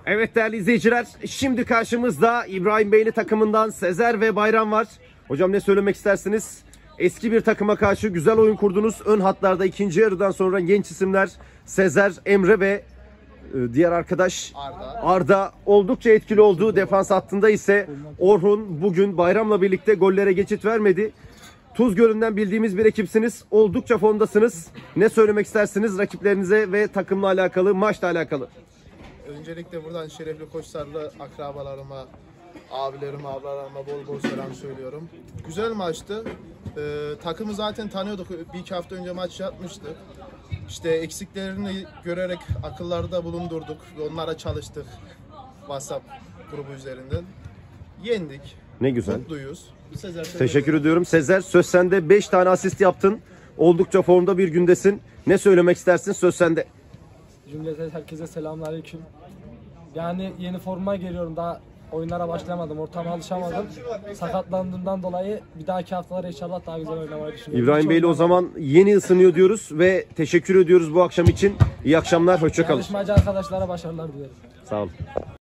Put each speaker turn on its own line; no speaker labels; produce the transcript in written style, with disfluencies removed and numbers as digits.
Evet değerli izleyiciler, şimdi karşımızda İbrahim Beyli takımından Sezer ve Bayram var. Hocam ne söylemek istersiniz? Eski bir takıma karşı güzel oyun kurdunuz. Ön hatlarda ikinci yarıdan sonra genç isimler Sezer, Emre ve diğer arkadaş Arda oldukça etkili oldu. Defans hattında ise Orhun bugün Bayram'la birlikte gollere geçit vermedi. Tuzgölü'nden bildiğimiz bir ekipsiniz. Oldukça formdasınız. Ne söylemek istersiniz rakiplerinize ve takımla alakalı, maçla alakalı?
Öncelikle buradan şerefli Koçsarlı akrabalarıma, abilerime, ablalarıma bol bol selam söylüyorum. Güzel maçtı. Takımı zaten tanıyorduk. Bir iki hafta önce maç yapmıştık. İşte eksiklerini görerek akıllarda bulundurduk ve onlara çalıştık. WhatsApp grubu üzerinden. Yendik.
Ne güzel.
Mutluyuz.
Teşekkür ediyorum. Sezer, söz sende. 5 tane asist yaptın. Oldukça formda bir gündesin. Ne söylemek istersin? Söz sende.
Cümlete herkese selamünaleyküm. Yani yeni formuma geliyorum, daha oyunlara başlamadım, ortama alışamadım. Sakatlandığımdan dolayı bir dahaki haftalara inşallah daha güzel oynamayı düşünüyorum.
İbrahim Beyli o zaman yeni ısınıyor diyoruz ve teşekkür ediyoruz bu akşam için. İyi akşamlar, hoşça kalın.
Yarışmacı arkadaşlara başarılar dilerim.
Sağ olun.